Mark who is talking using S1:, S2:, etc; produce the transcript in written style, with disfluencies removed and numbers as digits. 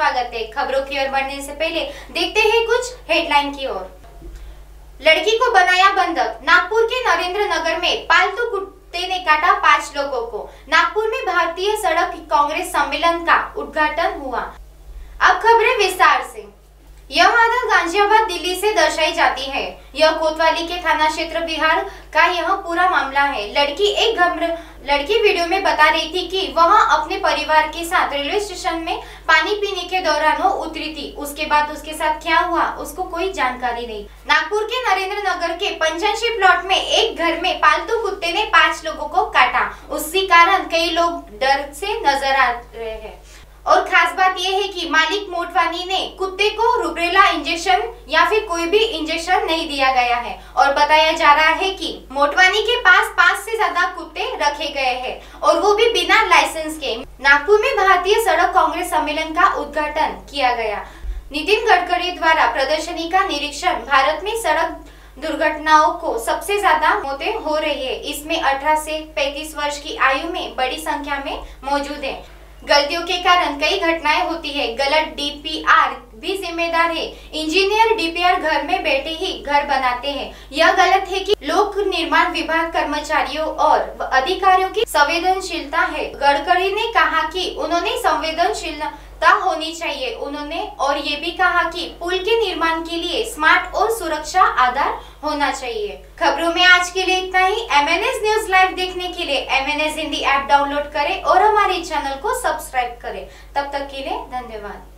S1: स्वागत है। खबरों की ओर बढ़ने से पहले देखते हैं कुछ हेडलाइन की ओर। लड़की को बनाया बंधक। नागपुर के नरेंद्र नगर में पालतू कुत्ते ने काटा 5 लोगों को। नागपुर में भारतीय सड़क कांग्रेस सम्मेलन का उद्घाटन हुआ। अब खबरें विस्तार से। यह आदत गाजियाबाद दिल्ली से दर्शाई जाती है। यह कोतवाली के थाना क्षेत्र बिहार का यह पूरा मामला है। लड़की वीडियो में बता रही थी कि वह अपने परिवार के साथ रेलवे स्टेशन में पानी पीने के दौरान वो उतरी थी। उसके बाद उसके साथ क्या हुआ उसको कोई जानकारी नहीं। नागपुर के नरेंद्र नगर के पंचायत प्लॉट में एक घर में पालतू कुत्ते ने 5 लोगों को काटा। उसी कारण कई लोग डर से नजर आ रहे हैं। और खास बात यह है कि मालिक मोटवानी ने कुत्ते को रुबेला इंजेक्शन या फिर कोई भी इंजेक्शन नहीं दिया गया है। और बताया जा रहा है कि मोटवानी के पास 5 से ज्यादा कुत्ते रखे गए हैं और वो भी बिना लाइसेंस के। नागपुर में भारतीय सड़क कांग्रेस सम्मेलन का उद्घाटन किया गया। नितिन गडकरी द्वारा प्रदर्शनी का निरीक्षण। भारत में सड़क दुर्घटनाओं को सबसे ज्यादा मौतें हो रही है। इसमें 18 से 35 वर्ष की आयु में बड़ी संख्या में मौजूद है। गलतियों के कारण कई घटनाएं होती है। गलत डीपीआर भी जिम्मेदार है। इंजीनियर डीपीआर घर में बैठे ही घर बनाते हैं। यह गलत है कि लोक निर्माण विभाग कर्मचारियों और अधिकारियों की संवेदनशीलता है। गडकरी ने कहा कि उन्होंने संवेदनशीलता होनी चाहिए। उन्होंने और ये भी कहा कि पुल के निर्माण के लिए स्मार्ट और सुरक्षा आधार होना चाहिए। खबरों में आज के लिए इतना ही। MNS न्यूज लाइव देखने के लिए MNS हिंदी ऐप डाउनलोड करें और हमारे चैनल को सब्सक्राइब करें। तब तक के लिए धन्यवाद।